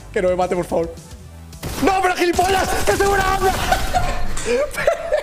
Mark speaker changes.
Speaker 1: Que no me mate, por favor. ¡No, pero gilipollas! ¡Que tengo una hambre!